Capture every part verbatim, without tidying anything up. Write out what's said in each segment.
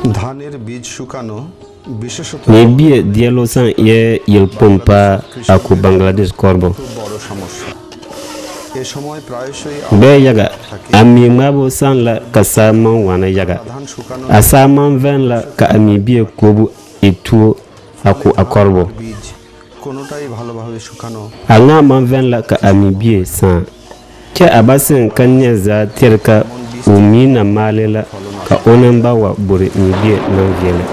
ধানের বীজ শুকানো বিশেষত নিবিয়ে দিয়ালোসান ye yilpompa aku Bangladesh korbo বড় সমস্যা এই সময় প্রায়শই be yaga ami mabo san la kasaman wana yaga asaman ven la ka ami biye kobu itu aku akorbo বীজ কোনটাই ভালোভাবে শুকানো anga man ven la ka ami biye san ke abasin kanya za tirka umina malela ka onan bawa buri nibiye nan vele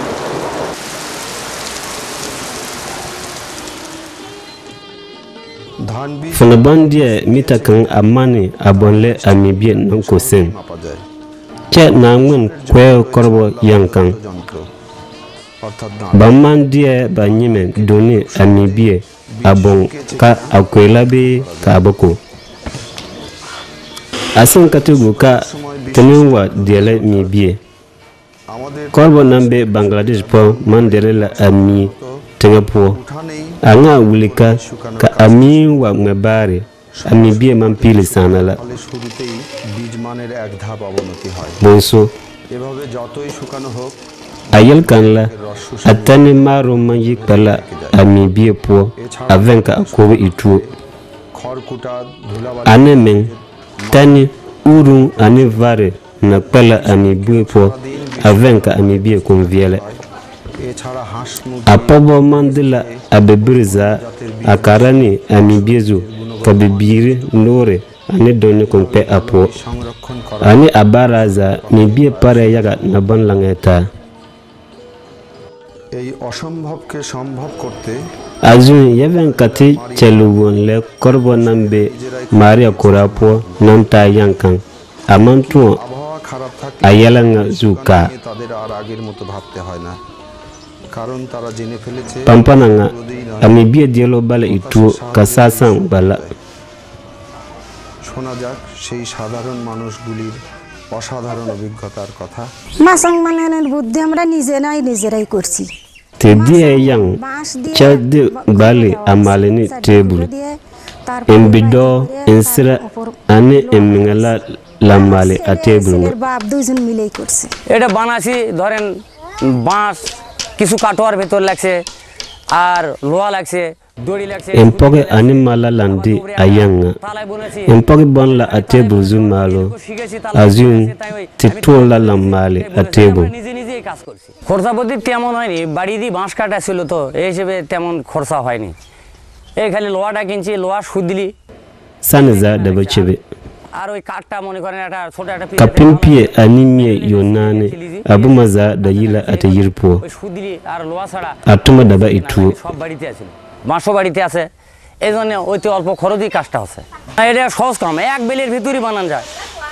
Fanabandia mitakan amani abonle amibie nankosen. Che nangun kwe korbo yankan. Bamandia banyime doni amibie abon ka akwelabe ka aboko. Asin katugu ka tenuwa diele mibie. Korbo nambe Bangladesh po mandere la ami tengapo. Anga wulika ka ami wa mabare ami biye mampili sanala বীজ মানের এক ধাপ অবনতি হয় bonso এভাবে যতই শুকানো হোক ayel kanla atani maro manji kala ami biye po avenka akobe itu খড়কুটা ধুলাবালি anemen tani urun ani vare na kala ami biye po avenka ami biye konviele এছাড়া হাঁস apobo mandila abebirza akarani amibiezu kabibiri nore ani doni konpe apo সংরক্ষণ করা ani abaraza mibie pare yaga naban langeta এই অসম্ভবকে সম্ভব করতে azun yeven kati cheluwon le korbo nambe maria kurapo nanta yankan amantu আবহাওয়া খারাপ থাকলে ayalanga zuka তাদের আর আগের মতো ভাবতে হয় না কারণ তারা জেনে ফেলেছে pampananga amibie dielo bala itu kasasan bala শোনা যাক সেই সাধারণ মানুষগুলির অসাধারণ অভিজ্ঞতার কথা মাসাং মানানোর বুদ্ধি আমরা নিজেরাই নিজেরাই করছি te dia yang chade bali amaleni table embido insira ane emingala lamale a table বাপ দুইজন মিলেই করছে এটা বানাছি ধরেন বাঁশ কিছু কাটোয়ার ভেতর লাগছে আর লোহা লাগছে দড়ি লাগছে empoge animala landi ayanga empoge bonla a table zumalo azun titola lamale a table নিজে নিজেই কাজ করছি খরচাপাতি তেমন হয়নি বাড়ি দিয়ে বাঁশ কাটা ছিল তো এই হিসেবে তেমন খরচা হয়নি এই খালি লোহাটা কিনছি লোহা সুদিলি sanza dabachebe আর ওই কাঠটা মনে করেন একটা ছোট একটা kapimpie animie yonane abumaza dayila atayirpo ওই সুদিলি আর লোহা ছাড়া atuma daba itu সব বাড়িতে আছে মাছও বাড়িতে আছে এই জন্য ওইতে অল্প খরচই কাজটা হচ্ছে এটা সহজ কাম এক বেলের ভিতরই বানান যায়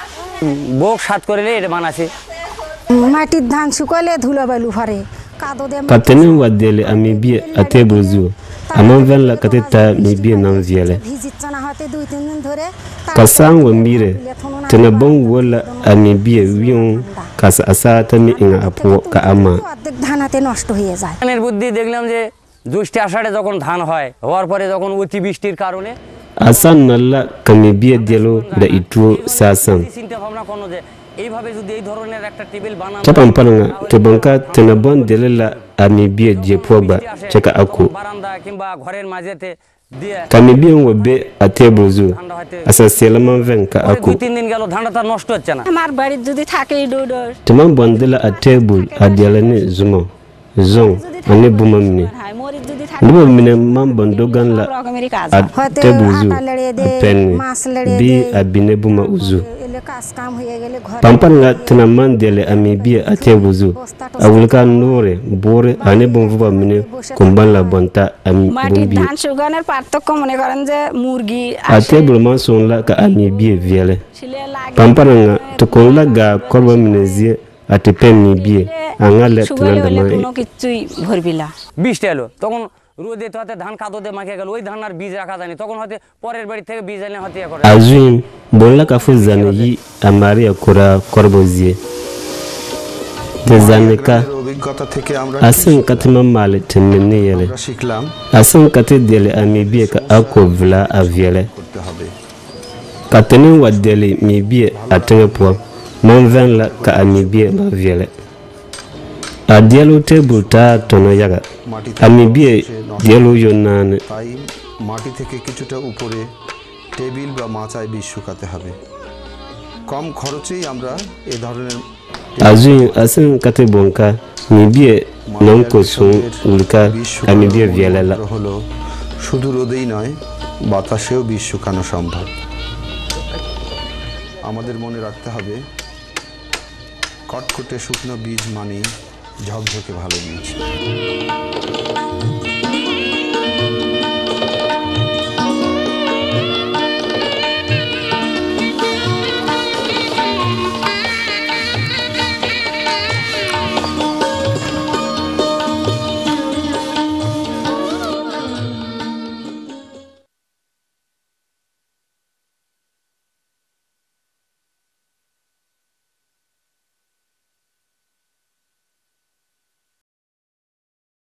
বোক সাত করে এটা বানাছি মাটির ধান শুকালে ধুলাবালু ফারে কাদো দে katene wadele amibie atebruzu amanven la kateta mibie nanviele ভিজিচ্ছে না হতে দুই তিন দিন ধরে kasan wa mire tena bon wala amibie wion kasa asata mi inga apo ka ama অর্ধেক ধানাতে নষ্ট হয়ে যায় ধানের বুদ্ধি দেখলাম যে জ্যৈষ্ঠী আষাঢ়ে যখন ধান হয় হওয়ার পরে যখন অতি বৃষ্টির কারণে asan nalla kamibie dielo da itu sasan চিন্তা ভাবনা করলো যে এইভাবে যদি এই ধরনের একটা টেবিল বানানো chapampananga tebanka tena bon delela amibie jepoba cheka aku বারান্দা কিংবা ঘরের মাঝেতে দিয়ে kamibie wabe atebruzu asa selaman ven ka aku দুই তিন দিন গেল ধানটা তার নষ্ট হচ্ছে না আমার বাড়ির যদি থাকে ডোডর tema bondela atebul adialane zumo zon ane bumamne হয় মরিচ যদি থাকে nubo mine man bondogan la রকমেরই কাজ হতে atebruzu আটা লড়িয়ে দে pen মাছ লড়িয়ে bi দে abine buma uzu এলে কাজ কাম হয়ে গেলে ঘর pampanga tena mandele amibie atebruzu awulka nore bore ane bonvuba mine kumbala bonta ami মাটির bombi ধান শুকানোর পার্থক্য মনে karen যে মুরগি atebul man sonla ka amibie viele আসলে লাগে pampanga to konla ga korba minezie atepen mibie angale শুকালে tena হলে dama কোনো কিছুই ভরবিলা বৃষ্টি এলো তখন রোদে তো হাতে ধান কাদোতে মাখিয়ে গেল ওই ধান আর বীজ রাখা যায়নি তখন হয়তো পরের বাড়ি থেকে বীজ এনে হতে করে azun bolla ka fuzane yi amaria kura korbozie tezaneka অভিজ্ঞতা থেকে আমরা asin katima male temene yele শিখলাম asin kati dele amibie ka ako vla aviele করতে হবে katene wa dele mibie atenge po mon ven la ka amibie ba viele a dialo tebul ta tono yaga মাটিতে ami bie সে নষ্ট dialo yonane তাই মাটি থেকে কিছুটা উপরে table বা মাচায় বীজ শুকাতে হবে। কম খরচেই আমরা এ ধরনের azun asin kate bonka mi bie non ko sun ulka ami bie vielela হলো শুধু রোদেই নয়, বাতাসেও বীজ শুকানো সম্ভব। আমাদের মনে রাখতে হবে, কটকটে শুকনো বীজ মানে ঝকঝকে ভালো বীজ।